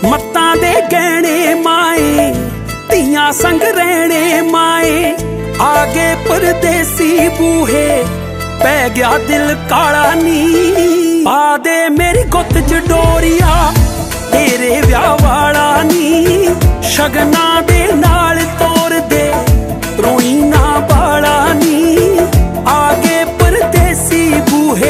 मत्तां दे गहने माए तियां संग रहने माए। आगे परदेसी बूहे पै गया दिल काला नी। पा दे मेरी गुत्त च डोरिया तेरे ब्याह वाला नी। शगना दे नाल तोर दे रोई ना बाला नी। आगे परदेसी बूहे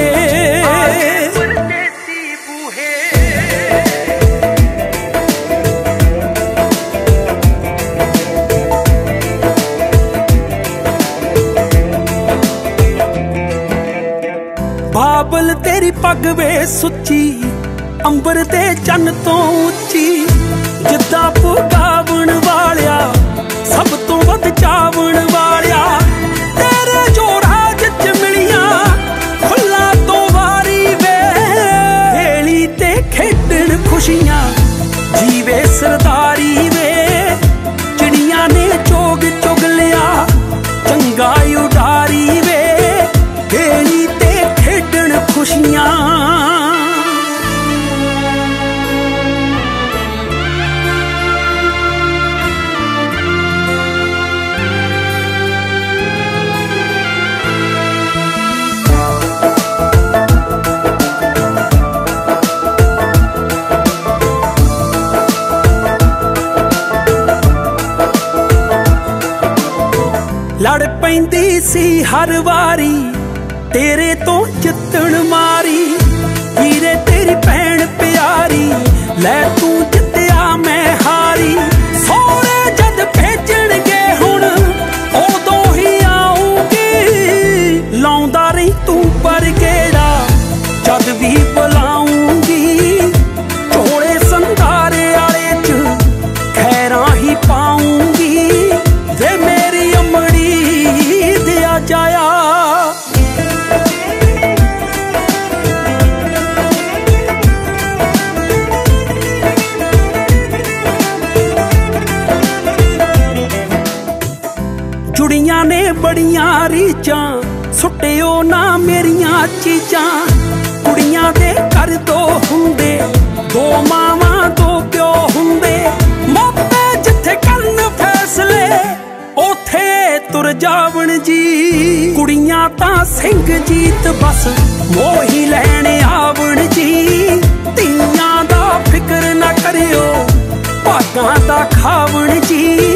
बाबल तेरी पग वे सुची अंबर ते चन्न तो उची। जिद्दां पुगावण वालिया सब तो वध चावण वालिया। तेरे जो राज च मिलियां फुल्लां तो वारी वे। खेली ते खेडण खुशियां जीवे सरदारी वे। चिड़ियां ने चोग चुग लिया चंगा उडारी वे। खेली ते खेडण खुशियां लड़ पैंदी सी हर वारी तेरे तो जितण मारी। वीरे तेरी भैन प्यारी लै तू जित्या मैं हारी। सोहरे जद भेजणगे हुण उदों ही आऊंगी। लाउंदा रही तू पर गेड़ा जद भी बुलाऊंगी। चोले संधारे आले च खैरां ही पाऊंगी। वे मेरी अमड़ी दिया जाया जुड़ियां ने बड़ियां रीचां सुटियो ना मेरियां चीजां। कुड़ियां दे घर दो हुंदे दो मावां दो प्यो हुंदे। मोपे जिथे करन फैसले ओथे तुर जावण जी। कुड़ियां तां सिंह जीत बस मोही लैने आवण जी। तियां दा फिक्र ना करियो भागां दा खावण जी।